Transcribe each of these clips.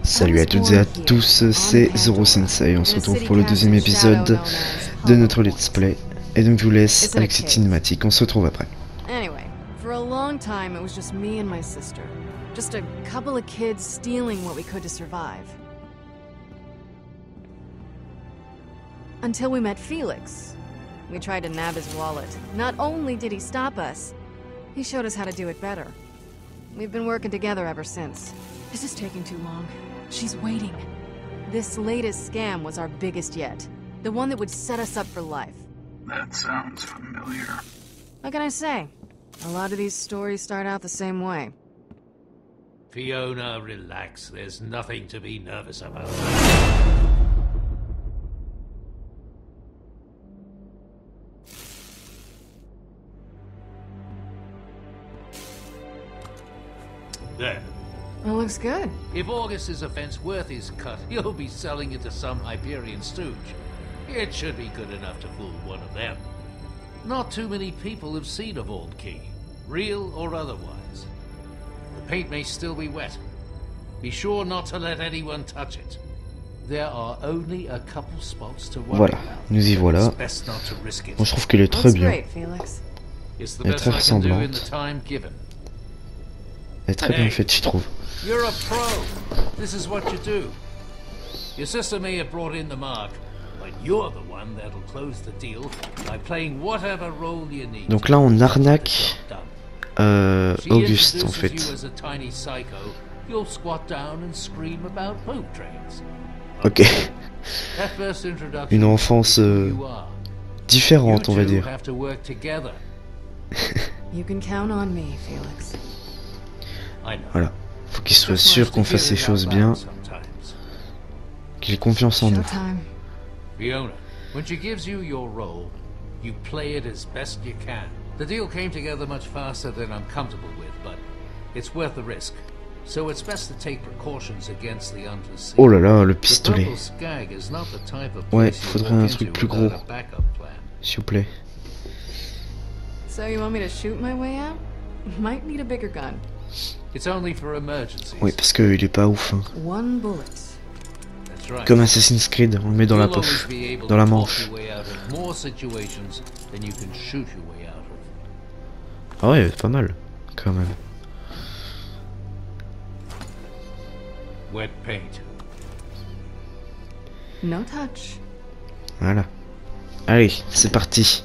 Salut à toutes et à tous, c'est Zoro Sensei. On se retrouve pour le deuxième épisode de notre Let's Play. Et donc je vous laisse avec cette cinématique, on se retrouve après. Anyway, for a long time it was just me and my sister. Just a couple of kids stealing what we could to survive. Until we met Felix. We tried to nab his wallet. Not only did he stop us, he showed us how to do it better. We've been working together ever since. This is taking too long. She's waiting. This latest scam was our biggest yet. The one that would set us up for life. That sounds familiar. What can I say? A lot of these stories start out the same way. Fiona, relax. There's nothing to be nervous about. There. Well, looks good. If Augustus offense worth his cut, he'll be selling it to some Hyperion stooge. It should be good enough to fool one of them. Not too many people have seen a vault key, real or otherwise. The paint may still be wet. Be sure not to let anyone touch it. There are only a couple spots to worry Voilà, about. nous y voilà. It's best not to risk it. Moi je trouve qu'elle est très bien. Great, Felix. It's the Elle est best très I can do in ressemblante. the time given. Elle est très bien faite, je trouve. You're a pro. This is what you do. Your sister may have brought in the mark, but you're the one that'll close the deal by playing whatever role you need. Donc là on arnaque She Auguste en introduces fait. you as a tiny psycho. You'll squat down and scream about poop trains. Ok, That first introduction une enfance is who you are. différente on va You two dire. have to work together. You can count on me, Felix. I know. Voilà, faut qu'il soit sûr qu'on fasse les choses bien, qu'il ait confiance en nous. Showtime. Fiona, when she gives you your role, you play it as best you can. The deal came together much faster than I'm comfortable with, but it's worth the risk. So it's best to take precautions against the unforeseen. Oh là là, le The pistolet. Purple Skag is not the type of Ouais, place you faudrait walk un into truc plus without gros. a backup plan. S'il vous plaît. So you want me to shoot my way out? Might need a bigger gun. It's only for emergencies. Oui, parce qu'il est pas ouf. Hein. One bullet. That's right. Comme Assassin's Creed, on le met dans la You'll always poche, be able dans la to talk manche. your way out of more situations than you can shoot your way out of. Ah ouais, pas mal, quand même. Wet paint. No touch. Voilà. Allez, c'est parti.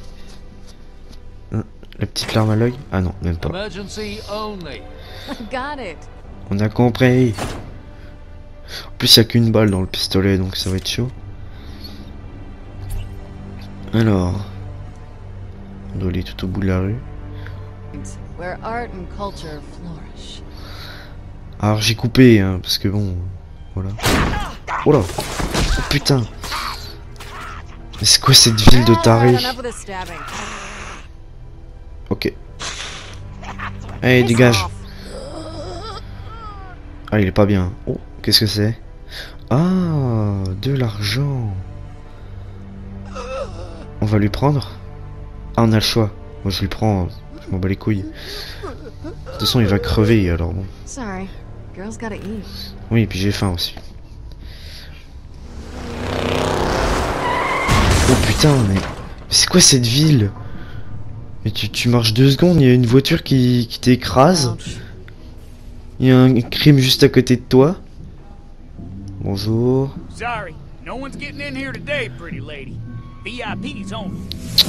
La petite larme à l'œil? Ah non, même pas. Emergency only. Got it. On a compris. En plus, il n'y a qu'une balle dans le pistolet, donc ça va être chaud. Alors, on doit aller tout au bout de la rue. Where art and culture flourish. Alors j'ai coupé, hein, parce que bon, voilà. Oh là, oh, putain. Mais c'est quoi cette ville de tarés? Enough with the stabbing. Ok. Allez, dégage. Ah, il est pas bien. Oh, qu'est-ce que c'est? Ah, de l'argent. On va lui prendre? Ah, on a le choix. Moi, je lui prends. Je m'en bats les couilles. De toute façon, il va crever, alors bon. Sorry. Girls gotta eat. Oui, et puis j'ai faim aussi. Oh putain, mais c'est quoi cette ville? Mais tu marches 2 secondes, il y a une voiture qui t'écrase. Ouch. Il y a un crime juste à côté de toi. Bonjour. Sorry, no one's getting in here today, pretty lady. VIP's only.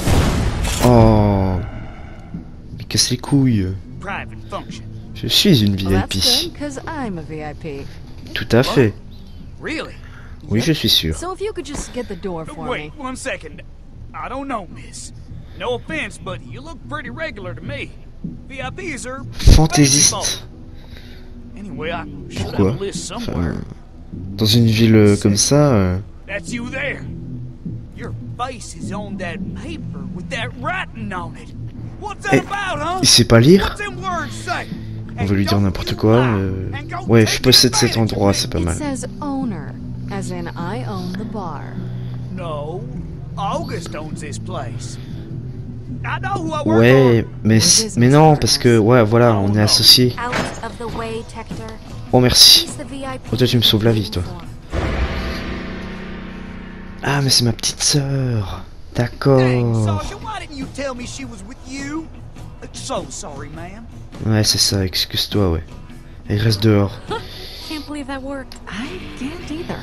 Oh. Mais casse les couilles. Private function. Je suis une Well, that's VIP. good, 'cause I'm a VIP. Tout à fait. Really? Oui, je suis sûr. So if you could just get the door for me. Wait, 1 second. I don't know, miss. No offense, but you look pretty regular to me. VIPs are Fantaisiste. Anyway, I should have Pourquoi? a list Enfin, somewhere. dans une ville comme ça, That's you there. Your face is on that paper with that writing on it. What's that Eh, about, huh? il sait pas lire? What's them words say? On va lui dire n'importe quoi. Ouais, je possède cet endroit, c'est pas It mal. says owner, as in I own the bar. No, August owns this place. I know who I work Ouais, mais non, parce que, ouais, voilà, on est associés. Out of the the way, Tector. Oh merci. He's the VIP. Oh, toi tu me sauves la vie toi. Ah mais c'est ma petite sœur. Dang, D'accord. Sasha, why didn't you tell me she was with you? So sorry, ma'am. Ouais c'est ça, excuse-toi ouais. Elle reste dehors. Can't believe that worked. I can't either.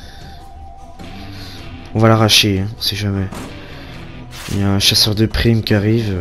On va l'arracher, hein, on sait jamais. Il y a un chasseur de primes qui arrive.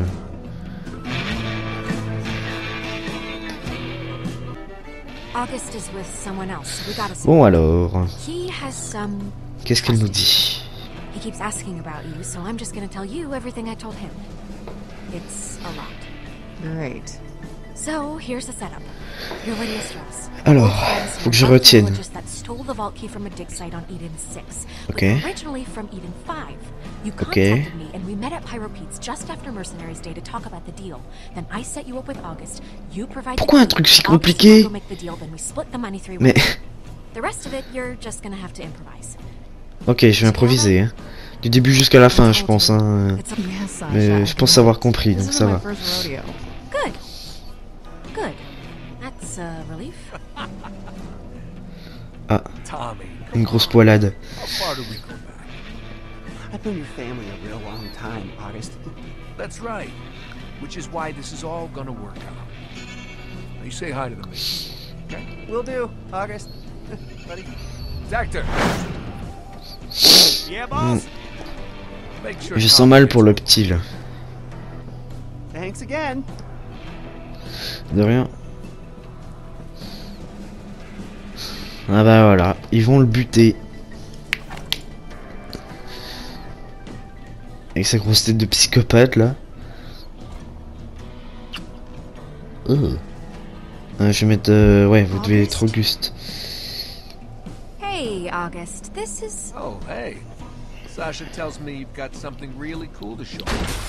August is with someone else. We gotta see. Bon alors, He has some. qu'est-ce qu'elle nous dit? He keeps asking about you, so I'm just gonna tell you everything I told him. It's a lot. Great. So here's the setup. You're Lydia Strauss. Alors, faut que je retienne. That stole the vault key from a dig site on Eden 6. Okay. Originally from Eden 5. You Okay. contacted me and we met at Pyro Pete's just after Mercenaries Day to talk about the deal. Then I set you up with August. You provide. Pourquoi un truc si compliqué? Mais The rest of it, you're just gonna have to improvise. ok, je vais improviser. Hein. Du début jusqu'à la fin, je pense. Hein. Yes, Sasha. Mais je pense avoir compris, This donc isn't ça my va. first rodeo. Good. Good. That's a relief. Ah, Tommy, une grosse poilade. how far do we go back? I've known your family a real long time, August. That's right. Which is why this is all gonna work out. Now you say hi to the missus. Okay? Will do, August. Buddy. Tector, Yeah, boss? make sure Je sens Tommy mal gets pour le home. petit là. Thanks again. De rien. Ah bah voilà, ils vont le buter. Avec sa grosse tête de psychopathe là. Je vais mettre... ouais, vous devez être Auguste. Hey, August. This is. Oh, hey. Sasha tells me you've got something really cool to show.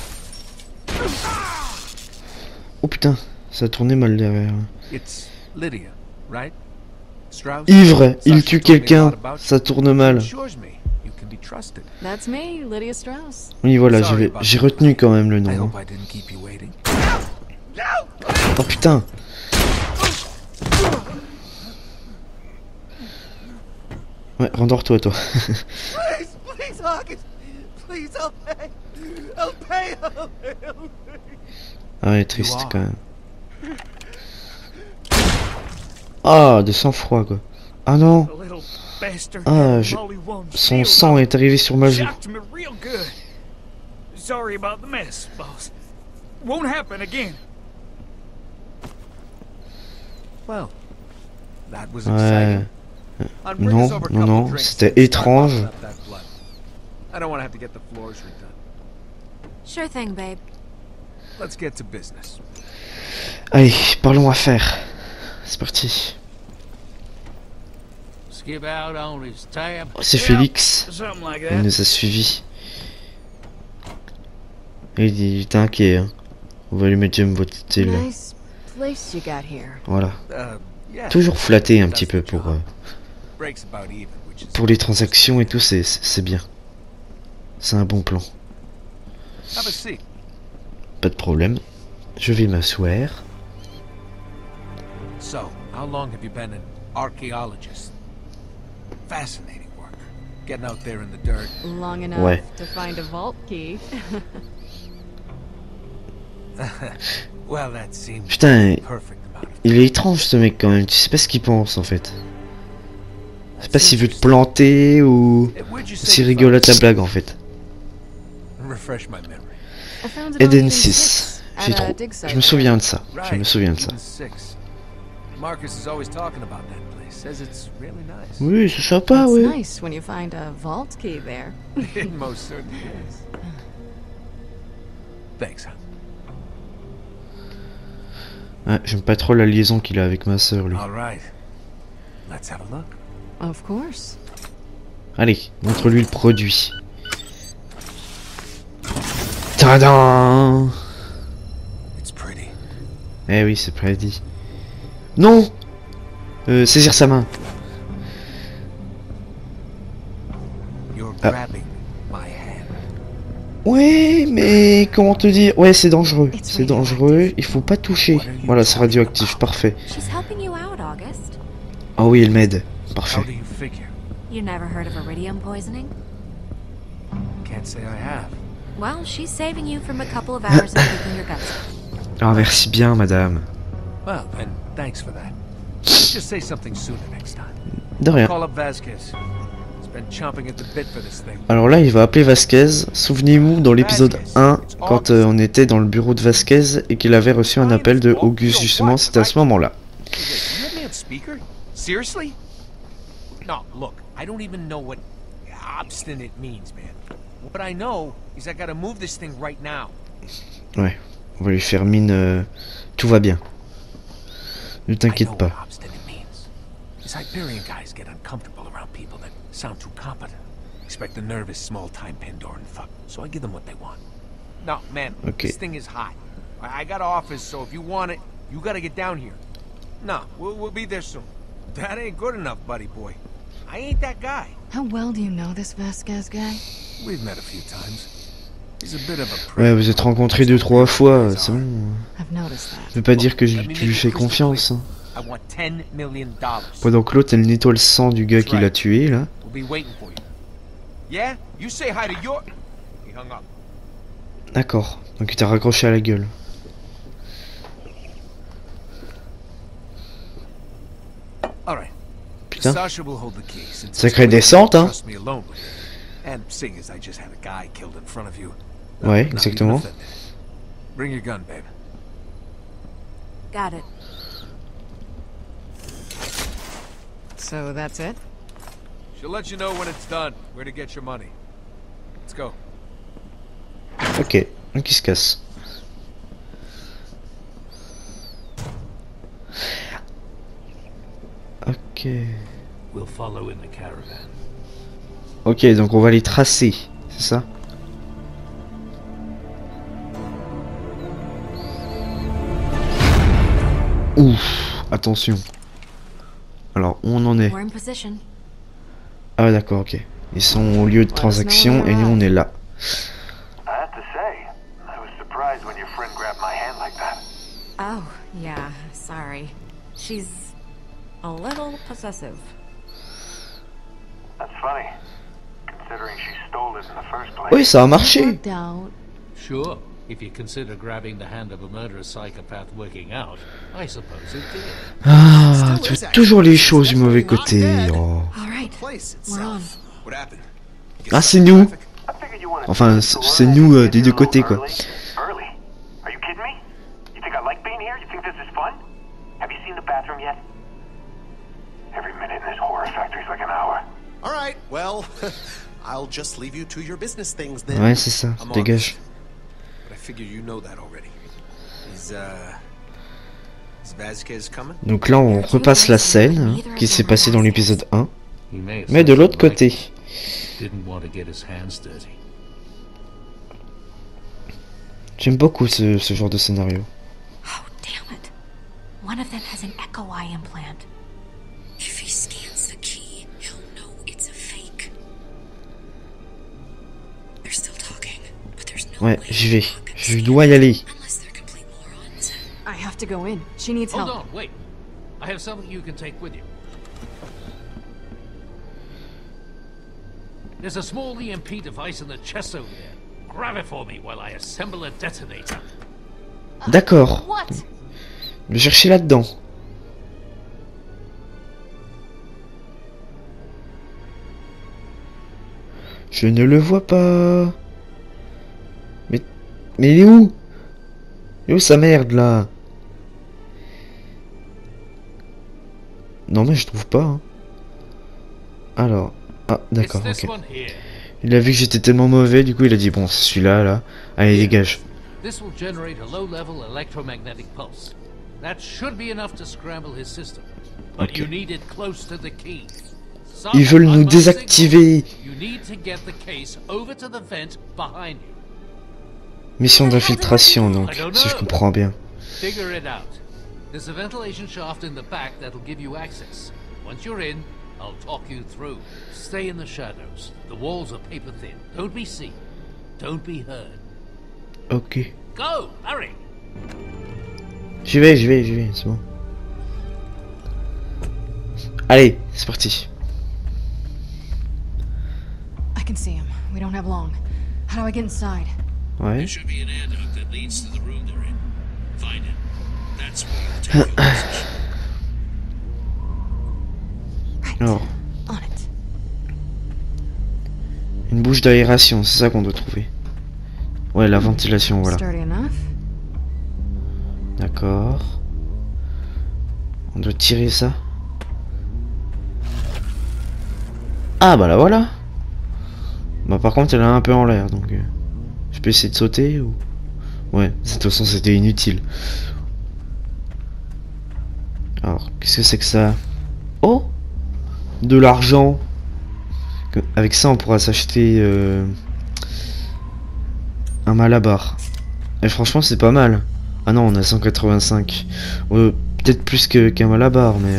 Oh putain, ça a tourné mal derrière. It's Lydia, right? Strauss? Ivre, il Sasha tue told me a quelqu'un, lot about ça you. tourne mal. Assures me you can be trusted. That's me, Lydia Strauss. Oui voilà, Sorry about j'ai that. retenu quand même le I nom. hope Hein. I didn't keep you waiting. Oh putain. Ouais, rendors-toi toi. Please, please, August. Please, I'll pay. I'll pay. I'll pay. Ah ouais, triste quand même. Ah, de sang-froid quoi. Ah non, The little bastard. Ah, had je- Molly Wong son sealed sang up. est arrivé sur ma joue. Shocked me real good. Sorry about the mess, boss. Won't happen again. Well, that was Ouais. exciting. I'll bring Non, us over a non, couple non, drinks c'était and start étrange. mopping up that blood. I don't want to have to get the floors redone. Sure thing, babe. Let's get to business. Allez, parlons affaires. C'est parti. Skip out on his tab. Oh, c'est Félix. Something like Il that. nous a suivis. Il dit, t'es inquiet, hein. On va lui mettre Jumbo Tittle. Nice place you got here. Voilà. Yeah. Toujours flatté un That's petit peu the pour, job. Breaks about even, which is pour les transactions et tout, c'est bien. C'est un bon plan. Have a seat. Pas de problème. Je vais m'asseoir. So, how long have you been an archaeologist? Fascinating work. Getting out there in the dirt. Long enough Ouais. to find a vault key. Well, that seems Putain, perfect amount of il est étrange ce mec quand même. Tu sais pas ce qu'il pense en fait. Je sais pas s'il veut te planter ou Hey, where'd you say s'il you rigole à found ta blague en fait. it? Refresh my memory. I found it on Eden Eden 6. 6 J'ai at a trop. dig site Je me there. souviens de ça. Je Right. me souviens de ça. Eden 6. Marcus is always talking about that place. Says it's really nice. Oui, c'est sympa, It's ouais. nice when you find a vault key there. It most certainly is. Thanks, huh? Ouais, j'aime pas trop la liaison qu'il a avec ma sœur, lui. All right. Let's have a look. Of course. Allez, montre-lui le produit. Tadam! It's pretty. Eh oui, c'est prédit. Non! Saisir sa main. You're Ah. grabbing my hand. Ouais, mais comment te dire? Ouais, c'est dangereux. C'est dangereux. Il faut pas toucher. Voilà, c'est radioactif. Parfait. She's helping you out, August. Ah oui, elle m'aide. How Parfait. do you figure? You never heard of iridium poisoning? Can't say I have. Well, she's saving you from a couple of hours of keeping your guts up. Ah, merci bien, madame. Well, then, thanks for that. Let's just say something sooner next time. De rien. Call up Vasquez. He's been chomping at the bit for this thing. Alors là, il va appeler Vasquez. Souvenez-vous, dans l'épisode 1, quand on était dans le bureau de Vasquez et qu'il avait reçu un appel de Auguste, justement, c'était à ce moment-là. Hey, wait, you have me on speaker? Seriously? No, look, I don't even know what obstinate means, man. What I know is I gotta move this thing right now. Ouais, on va lui faire mine. Tout va bien. Ne t'inquiète pas. These Hyperion guys get uncomfortable around people that sound too competent. Expect a nervous, small-time Pandoran fuck. So I give them what they want. No, man, Okay. this thing is hot. I got an office, so if you want it, you gotta get down here. No, we'll be there soon. That ain't good enough, buddy boy. I ain't that guy. How well do you know this Vasquez guy? We've met a few times. He's a bit of a Ouais, vous êtes rencontrés 2-3 fois, c'est bon. I've noticed that. Ça veut pas dire que tu lui fais confiance. Hein. I want $10 million. Pendant que l'autre, elle nettoie le sang du gars qui l'a tué, là. We'll be waiting for you. Yeah? You say hi to your... He hung up. D'accord, donc il t'a raccroché à la gueule. Alright. Putain. Sasha will hold the key since Sacrée descente, hein. trust me alone with it. And seeing as I just had a guy killed in front of you. Ouais, not exactement. even offended. Bring your gun, babe. Got it. So that's it? She'll let you know when it's done, where to get your money. Let's go. Ok, donc il se casse. Ok. We'll follow in the caravan. Ok, donc on va les tracer, c'est ça? Ouf, attention. Alors, où on en est? We're in position. Ah d'accord, ok. Ils sont au lieu de transaction et nous on est là. I have to say, I was surprised when your friend grabbed my hand like that. Oh, yeah, sorry. She's a little possessive. That's funny, considering she stole it in the first place. Oui, ça a marché. Worked out. Sure, if you consider grabbing the hand of a murderous psychopath working out, I suppose it did. Ah, tu as toujours les choses du mauvais côté. Oh. All right, we're on. What happened? Ah, c'est nous. I figured you wanted Enfin, to c'est nous des deux côtés, quoi. Early? Are you kidding me? You think I like being here? You think this is fun? Have you seen the bathroom yet? Every minute in this horror factory's like an hour. All right, well, I'll just leave you to your business things then. Ouais, c'est ça, I'm on dégage. it. But I figure you know that already. Is Vasquez coming? Donc là, on repasse la scène hein, qui s'est passée dans l'épisode 1, He may have mais de said l'autre something côté. like, didn't want to get his hands dirty. J'aime beaucoup ce genre de scénario. Oh, damn it. One of them has an echo eye implant. If he scans the key, he'll know it's a fake. They're still talking, but there's no Ouais, way j'y vais. Hawk can Je scan dois y aller. unless they're complete morons. I have to go in. She needs Hold help. on, wait. I have something you can take with you. There's a small EMP device in the chest over there. Grab it for me while I assemble a detonator. D'accord. What? Le chercher là-dedans. Je ne le vois pas. Mais il est où? Il est où sa merde là? Non mais je trouve pas. Hein. Alors, ah d'accord, It's this ok. one here. Il a vu que j'étais tellement mauvais, du coup il a dit bon c'est celui-là là. Allez dégage. This will generate a low-level electromagnetic pulse. That should be enough to scramble his system. But Ok. you need it close to the key. Ils veulent nous Someone désactiver. signal. You need to get the case over to the vent behind you. Mission d'infiltration donc, si je comprends bien. Figure it out. There's a ventilation shaft in the back that'll give you access. Once you're in, I'll talk you through. Stay in the shadows. The walls are paper thin. Don't be seen. Don't be heard. Ok. Go, hurry. J'y vais, c'est bon. Allez, c'est parti. I can see him. We don't have long. How do I get inside? Ouais. There should be an air duct that leads to the room they're in. Find it. That's where you'll take your position. Alors, On it. une bouche d'aération, c'est ça qu'on doit trouver. Ouais, la ventilation, voilà. Sturdy enough. D'accord. On doit tirer ça. Ah bah là voilà. Bah par contre elle est un peu en l'air donc je peux essayer de sauter ou... Ouais, de toute façon c'était inutile. Alors, qu'est-ce que c'est que ça? Oh! De l'argent. Avec ça on pourra s'acheter un malabar. Et franchement c'est pas mal. Ah non, on a 185. Peut-être plus qu'un malabar, mais...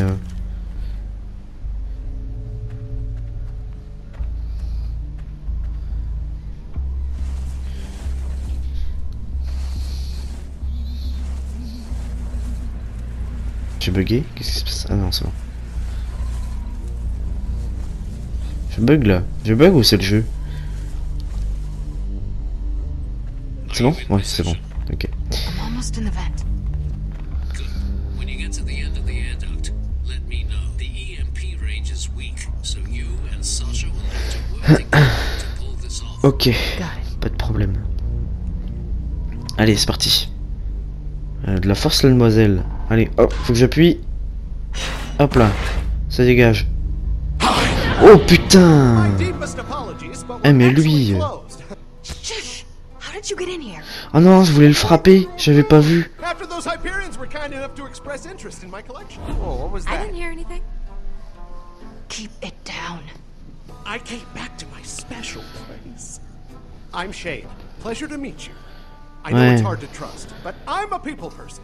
J'ai bugué? Qu'est-ce qui se passe? Ah non, c'est bon. Je bug là. Je bug ou c'est le jeu? C'est bon? Ouais, c'est bon. Ok. I'm almost in the vent. Good. When you get to the end of the air duct, let me know. The EMP range is weak, so you and Sasha will have to work together to pull this off. Ok. Pas de problème. Allez, c'est parti. De la force, la demoiselle. Allez, hop, faut que j'appuie. Hop là. Ça dégage. Oh putain! Eh mais lui... How did you get in here? Oh non, je voulais le frapper, j'avais pas vu. After those Hyperions were kind enough to express interest in my collection. Whoa, what was I that? didn't hear anything. Keep it down. I came back to my special place. I'm Shade. Pleasure to meet you. I know it's hard to trust, but I'm a people person.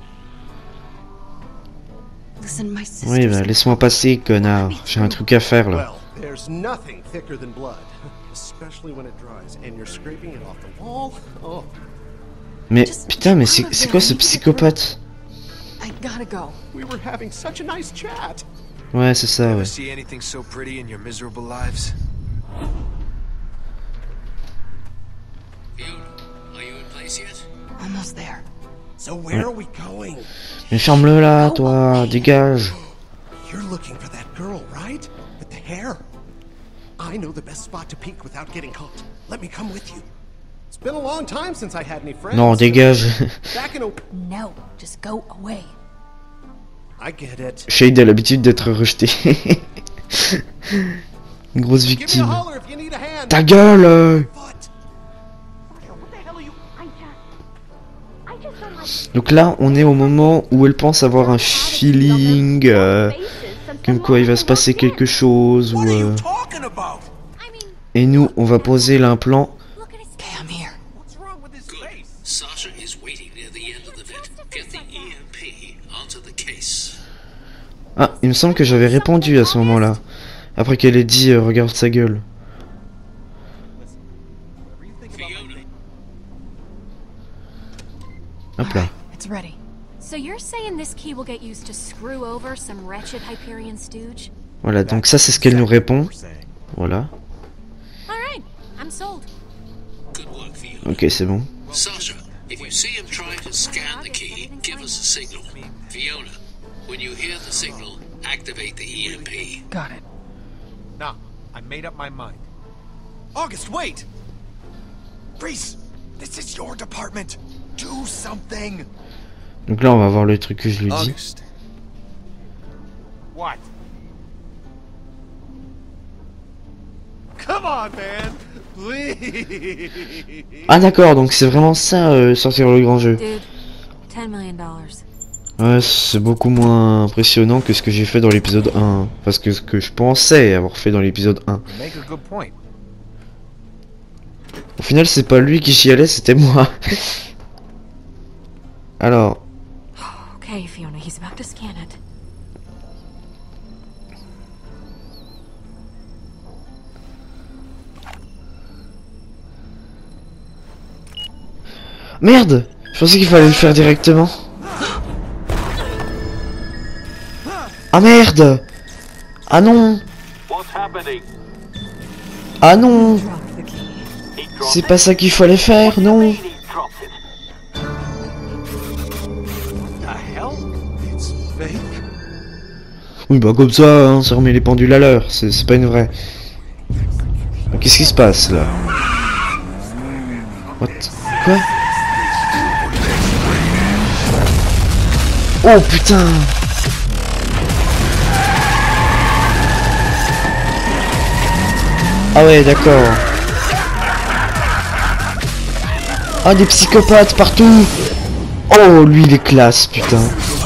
Listen, my sister. Oui, bah laisse-moi passer, connard. J'ai un truc à faire là. Well, there's nothing thicker than blood, especially when it dries, and you're scraping it off the wall. Oh. Mais putain, mais c'est quoi ce psychopathe? I gotta go. We were having such a nice chat. Ouais, c'est ça, ouais. See anything so pretty in your miserable lives? Fiona, are you in place yet? Almost there. So where are we going? Mais ferme-le là, toi, dégage. You're looking for that girl, right? With the hair? I know the best spot to peek without getting caught. Let me come with you. It's been a long time since I had any friends. Non, dégage. Back in a... No, just go away. I get it. Shade a l'habitude d'être rejeté. Une grosse Give me a victime. holler if you need a hand. Ta gueule! Donc là, on est au moment où elle pense avoir un feeling, comme quoi il va se passer quelque chose, ou... Et nous, on va poser l'implant. Sasha is waiting near the end of the vent. Get the EMP onto the case. Ah, il me semble que j'avais répondu à ce moment-là. Après qu'elle ait dit regarde sa gueule. Hop là. It's ready. So you're saying this key will get used to screw over some wretched Hyperion stooge? Voilà, donc ça c'est ce qu'elle nous répond. Voilà. All right, I'm sold. Good work, Fiona. Ok, c'est bon. Sasha, if you see him trying to scan the key, give us a signal. Fiona, when you hear the signal, activate the EMP. Got it. No, I made up my mind. August, wait! Reese, this is your department. Do something. Donc là on va voir le truc que je lui dis. August. What? Come on, man. Please. Ah d'accord, donc c'est vraiment ça, sortir le grand jeu. Dude, $10 million. Ouais, c'est beaucoup moins impressionnant que ce que j'ai fait dans l'épisode 1. Parce que ce que je pensais avoir fait dans l'épisode 1. You make a good point. Au final, c'est pas lui qui chialait, c'était moi. Alors, Okay, Fiona, he's about to scan it. Merde! Je pensais qu'il fallait le faire directement. Ah merde! Ah non! Ah non! C'est pas ça qu'il fallait faire, non! Oui bah comme ça, hein, ça remet les pendules à l'heure, c'est pas une vraie. Qu'est-ce qui se passe là? What? Quoi? Oh putain! Ah ouais d'accord. Ah des psychopathes partout! Oh lui il est classe putain.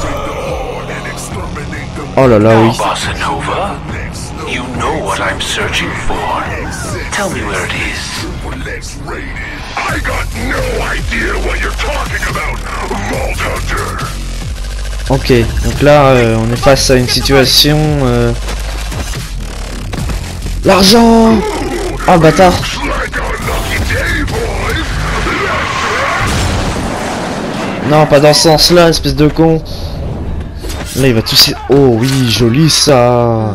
Oh là là oui. Bossa Nova, you know what I'm searching for. Tell me where it is. I got no idea what you're talking about, Vault Hunter. Ok, donc là on est face à une situation L'argent! Oh bâtard! Non, pas dans ce sens-là, espèce de con! Là il va tous... Oh oui, joli ça!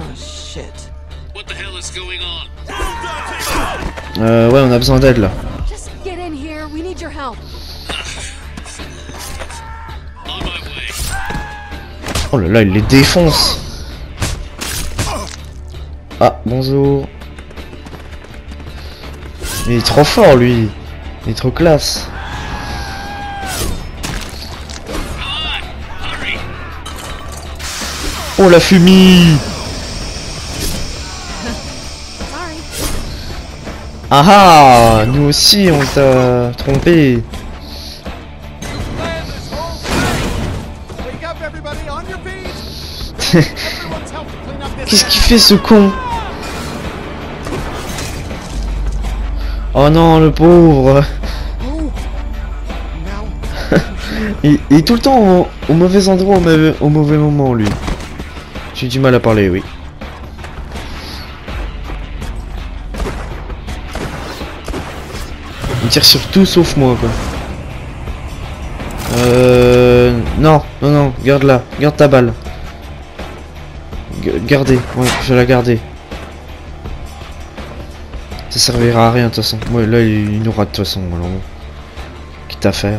Ouais, on a besoin d'aide là. Oh là là, il les défonce! Ah, bonjour! Il est trop fort lui! Il est trop classe! Oh la fumée! Ah ah! Nous aussi on t'a trompé! Qu'est-ce qu'il fait ce con? Oh non, le pauvre! il est tout le temps au mauvais endroit, au mauvais moment, lui. J'ai du mal à parler, oui. Il tire sur tout sauf moi, quoi. Non, non, non, garde-la. Garde ta balle. Gardez, ouais, je vais la garder. Ça servira à rien de toute façon. Ouais, là il nous rate de toute façon. Alors, quitte à faire.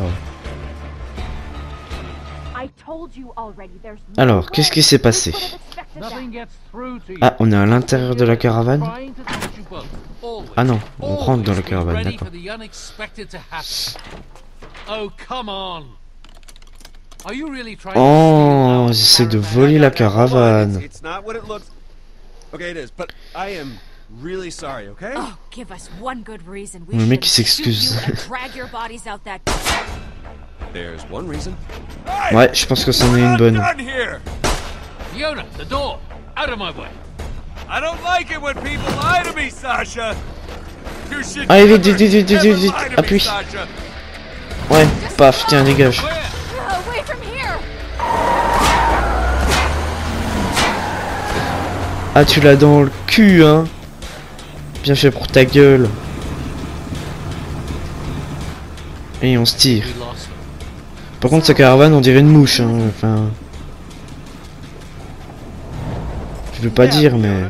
Alors, qu'est-ce qui s'est passé? Ah, on est à l'intérieur de la caravane. Ah non, on rentre dans la caravane, d'accord. Oh, j'essaie de voler la caravane. Le mec il s'excuse. Ouais, je pense que c'en est une bonne. Allez vite, vite, vite, vite, vite, vite, appuie. Ouais, paf, tiens, dégage. Ah, tu l'as dans le cul, hein. Bien fait pour ta gueule. Et on se tire. Par contre, sa caravane, on dirait une mouche, hein. Enfin... Je veux pas dire, mais...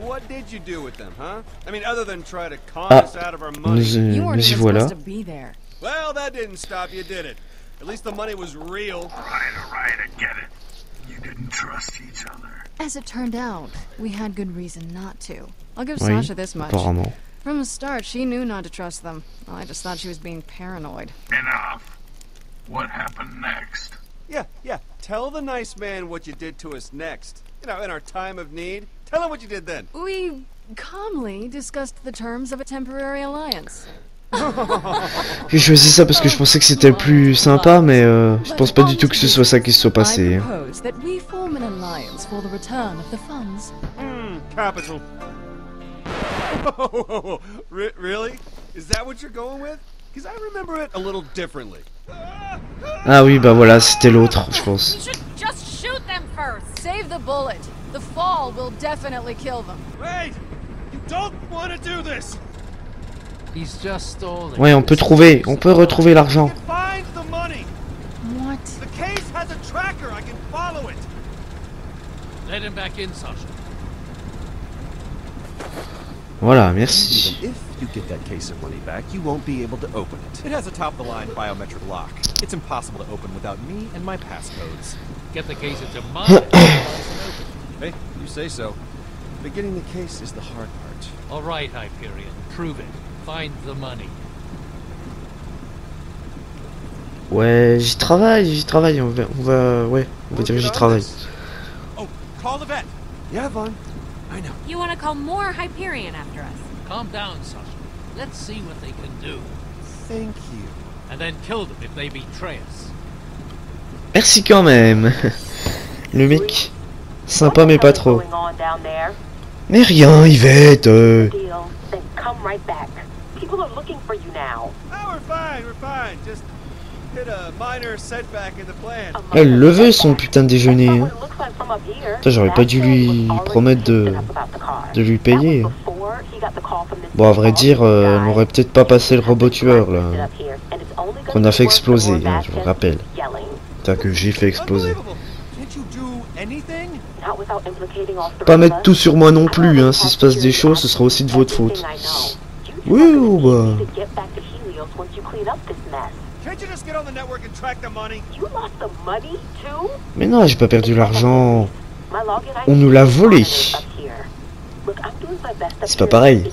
Ah, nous y voilà. Well, that didn't stop you, did it? At least the money was real. Right, I get it. You didn't trust each other. As it turned out, we had good reason not to. I'll give Oui, Sasha this much. apparemment. From the start, she knew not to trust them. Well, I just thought she was being paranoid. Enough. What happened next? Yeah. Tell the nice man what you did to us next. You know, in our time of need. Tell him what you did then. We calmly discussed the terms of a temporary alliance. J'ai choisi ça parce que je pensais que c'était plus sympa, mais je pense pas du tout que ce soit ça qui se soit passé. Capital. Really? Is that what you're going with? Because I remember it a little differently. Ah oui, bah voilà, c'était l'autre, je pense. Just shoot them first. Save the bullet. The fall will definitely kill them. Wait! You don't want to do this. Ouais, on peut retrouver l'argent. Fine, What? The case has a tracker. I can follow it. Let him back in, Sasha. Voilà, merci. Even if you get that case of money back, you won't be able to open it. It has a top-of-the-line biometric lock. It's impossible to open without me and my passcodes. Get the case into mine. Hey, you say so. But getting the case is the hard part. All right, Hyperion. Prove it. Find the money. Ouais, j'y travaille, on va dire j'y travaille. Oh, call the vet. Yeah, Vaughn. I know. You want to call more Hyperion after us? Calm down, Sasha. Let's see what they can do. Thank you. And then kill them if they betray us. Merci quand même. Le mec, sympa mais pas trop. Mais rien, Yvette. Elle le veut son putain de déjeuner. Hein. J'aurais pas dû lui promettre de lui payer. Bon, à vrai dire, elle n'aurait peut-être pas passé le robot tueur là. Qu'on a fait exploser, hein, je vous rappelle. Putain, que j'ai fait exploser. Pas mettre tout sur moi non plus, hein. S'il se passe des choses, ce sera aussi de votre faute. Oui ou bah. Mais non, j'ai pas perdu l'argent. On nous l'a volé. C'est pas pareil.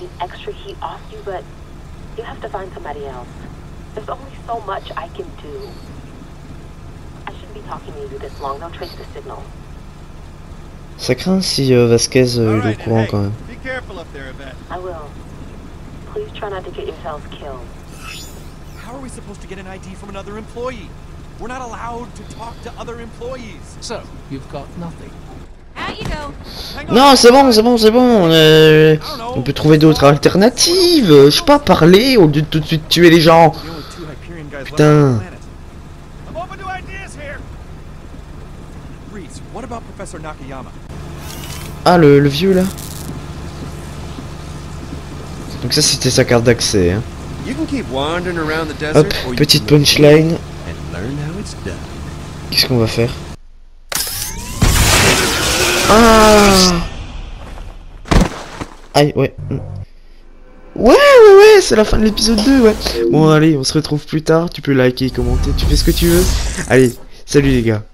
Ça craint si Vasquez il est au courant quand même. How are we supposed to get an ID from another employee? We're not allowed to talk to other employees. So, you've got nothing. Out you go. Non, c'est bon. On peut trouver d'autres alternatives. Je sais pas, parler au lieu de tout de suite tuer les gens. Putain. What about Professor Nakayama? Ah, le vieux là. Donc ça c'était sa carte d'accès. Hein. Hop, petite punchline. Qu'est-ce qu'on va faire? Ah! Aïe, ouais. Ouais, c'est la fin de l'épisode 2, ouais. Bon, allez, on se retrouve plus tard. Tu peux liker, commenter, tu fais ce que tu veux. Allez, salut les gars.